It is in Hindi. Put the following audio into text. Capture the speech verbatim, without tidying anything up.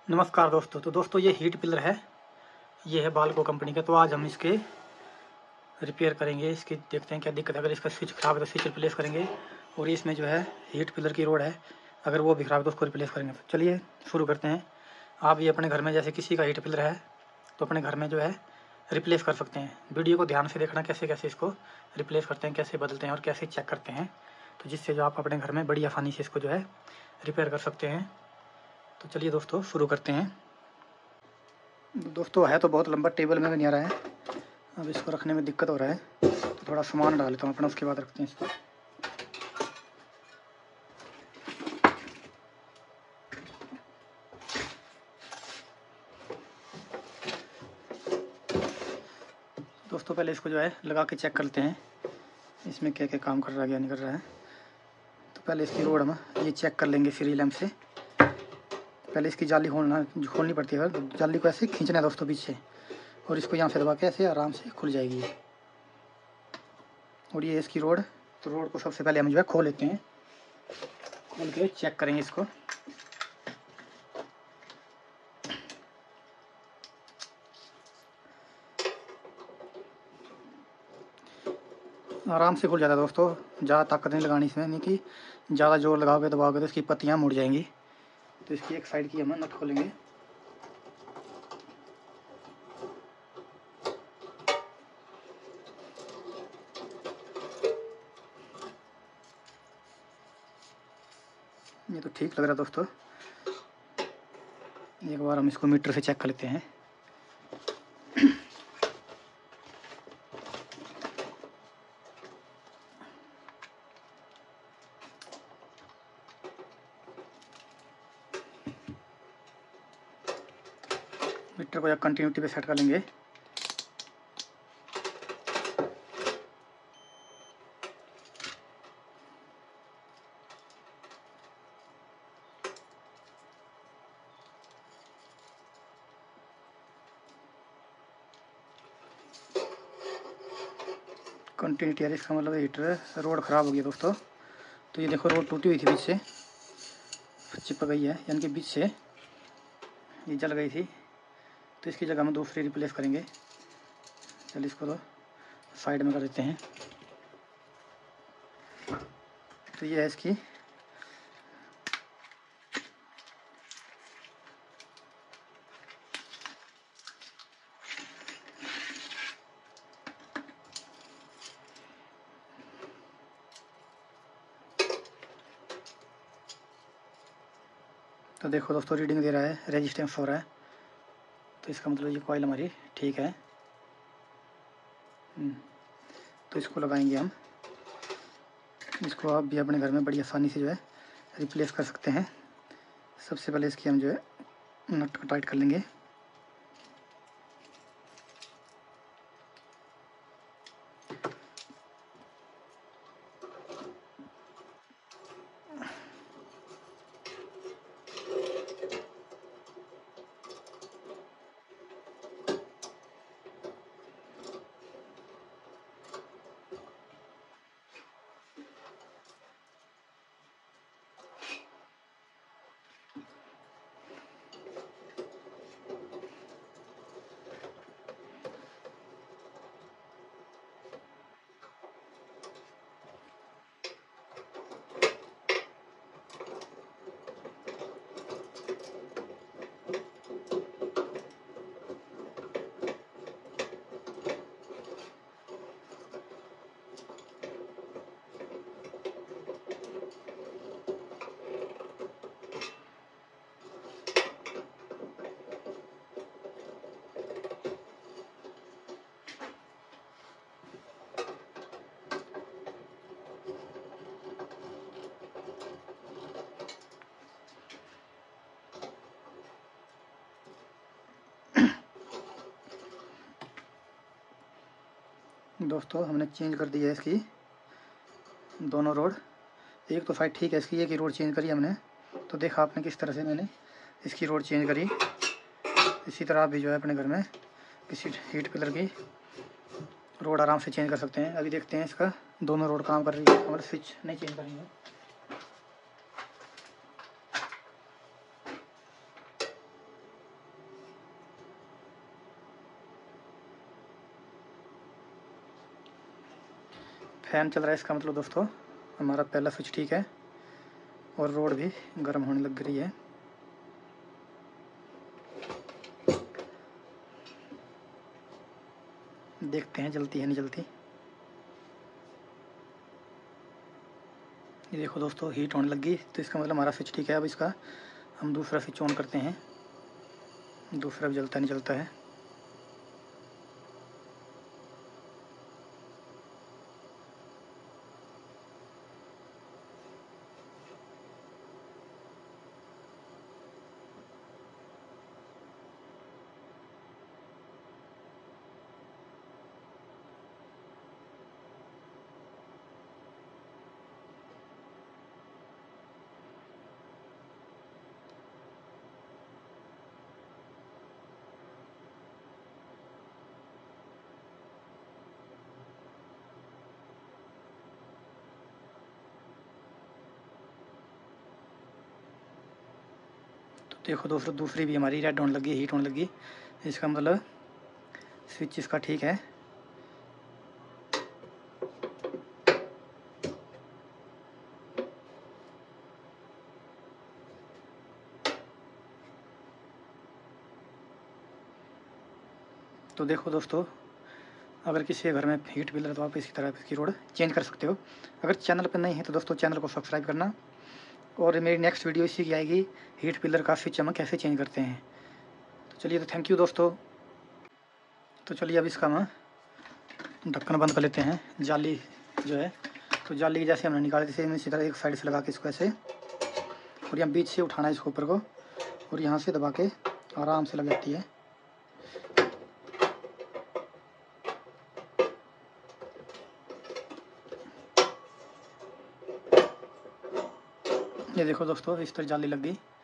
नमस्कार दोस्तों। तो दोस्तों ये हीट पिलर है, ये है बाल्को कंपनी का। तो आज हम इसके रिपेयर करेंगे, इसकी देखते हैं क्या दिक्कत है। अगर इसका स्विच खराब है तो स्विच रिप्लेस करेंगे, और इसमें जो है हीट पिलर की रोड है, अगर वो भी खराब है तो उसको रिप्लेस करेंगे। तो चलिए शुरू करते हैं। आप ये अपने घर में जैसे किसी का हीट पिलर है तो अपने घर में जो है रिप्लेस कर सकते हैं। वीडियो को ध्यान से देखना कैसे कैसे इसको रिप्लेस करते हैं, कैसे बदलते हैं और कैसे चेक करते हैं, तो जिससे जो आप अपने घर में बड़ी आसानी से इसको जो है रिपेयर कर सकते हैं। तो चलिए दोस्तों शुरू करते हैं। दोस्तों है तो बहुत लंबा, टेबल में भी नहीं आ रहा है, अब इसको रखने में दिक्कत हो रहा है, तो थोड़ा सामान डाल लेता हूँ अपना, उसके बाद रखते हैं इसको। दोस्तों पहले इसको जो है लगा के चेक करते हैं इसमें क्या क्या काम कर रहा है, क्या नहीं कर रहा है। तो पहले इसकी रोड हम ये चेक कर लेंगे फ्री लैम्प से। पहले इसकी जाली खोलना खोलनी पड़ती है, तो जाली को ऐसे खींचना है दोस्तों पीछे, और इसको यहाँ से दबा के ऐसे आराम से खुल जाएगी। और ये इसकी रोड, तो रोड को सबसे पहले हम जो है खोल लेते हैं, खोल के चेक करेंगे इसको। आराम से खुल जाता है दोस्तों, ज़्यादा ताकत नहीं लगानी इसमें, नहीं कि ज़्यादा जोर लगाओगे दबाओगे तो इसकी पत्तियाँ मुड़ जाएंगी। तो इसकी एक साइड की हम नट खोलेंगे। ये तो ठीक लग रहा है दोस्तों। एक बार हम इसको मीटर से चेक कर लेते हैं। मीटर को या कंटिन्यूटी पे सेट कर लेंगे। कंटिन्यूटी है, इसका मतलब हीटर रोड ख़राब हो गई दोस्तों। तो ये देखो रोड टूटी हुई थी, बीच से चिपक गई है, यानी कि बीच से ये जल गई थी। तो इसकी जगह हम दूसरी रिप्लेस करेंगे। चलिए इसको तो साइड में कर देते हैं। तो ये है इसकी तो देखो दोस्तों रीडिंग दे रहा है, रेजिस्टेंस हो रहा है, तो इसका मतलब ये कॉइल हमारी ठीक है। तो इसको लगाएंगे हम। इसको आप भी अपने घर में बड़ी आसानी से जो है रिप्लेस कर सकते हैं। सबसे पहले इसकी हम जो है नट को टाइट कर लेंगे। दोस्तों हमने चेंज कर दी है इसकी दोनों रोड। एक तो साइड ठीक है इसकी, एक ही रोड चेंज करी हमने। तो देखा आपने किस तरह से मैंने इसकी रोड चेंज करी। इसी तरह आप भी जो है अपने घर में किसी हीट पिलर की रोड आराम से चेंज कर सकते हैं। अभी देखते हैं इसका दोनों रोड काम कर रही है, हमारे स्विच नहीं चेंज करेंगे। फैन चल रहा है, इसका मतलब दोस्तों हमारा पहला स्विच ठीक है और रोड भी गर्म होने लग रही है। देखते हैं जलती है नहीं जलती। ये देखो दोस्तों हीट होने लगी, तो इसका मतलब हमारा स्विच ठीक है। अब इसका हम दूसरा स्विच ऑन करते हैं, दूसरा भी जलता नहीं जलता है। देखो दोस्तों दूसरी भी हमारी रेड होने लगी, हीट होने लगी, इसका मतलब स्विच इसका ठीक है। तो देखो दोस्तों अगर किसी के घर में हीट पिलर है तो आप इसी तरह इसकी रोड चेंज कर सकते हो। अगर चैनल पर नहीं है तो दोस्तों चैनल को सब्सक्राइब करना, और मेरी नेक्स्ट वीडियो इसी की आएगी, हीट पिलर का स्विच हम कैसे चेंज करते हैं। तो चलिए, तो थैंक यू दोस्तों। तो चलिए अब इसका हम ढक्कन बंद कर लेते हैं, जाली जो है। तो जाली जैसे हमने निकाली जैसे इसी तरह एक साइड से लगा के इसको ऐसे, और यहाँ बीच से उठाना है इसको ऊपर को, और यहाँ से दबा के आराम से लग जाती है। ये देखो दोस्तों इस तरह जाली लग गई।